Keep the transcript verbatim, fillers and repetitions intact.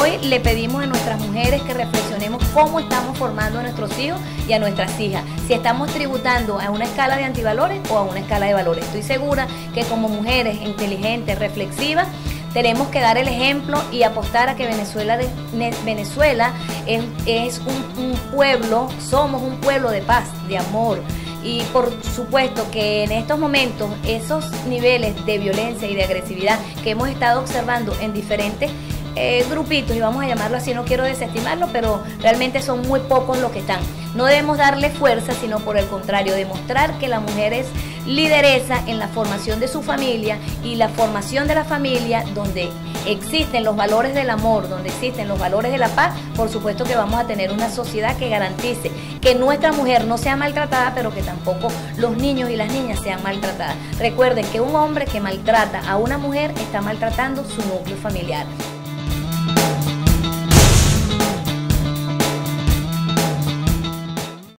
Hoy le pedimos a nuestras mujeres que reflexionemos cómo estamos formando a nuestros hijos y a nuestras hijas, si estamos tributando a una escala de antivalores o a una escala de valores. Estoy segura que como mujeres inteligentes, reflexivas, tenemos que dar el ejemplo y apostar a que Venezuela, de, Venezuela es, es un, un pueblo, somos un pueblo de paz, de amor. Y por supuesto que en estos momentos esos niveles de violencia y de agresividad que hemos estado observando en diferentes eh, grupitos, y vamos a llamarlo así, no quiero desestimarlo, pero realmente son muy pocos los que están. No debemos darle fuerza, sino por el contrario, demostrar que la mujer es lideresa en la formación de su familia, y la formación de la familia donde existen los valores del amor, donde existen los valores de la paz. Por supuesto que vamos a tener una sociedad que garantice que nuestra mujer no sea maltratada, pero que tampoco los niños y las niñas sean maltratadas. Recuerden que un hombre que maltrata a una mujer está maltratando su núcleo familiar.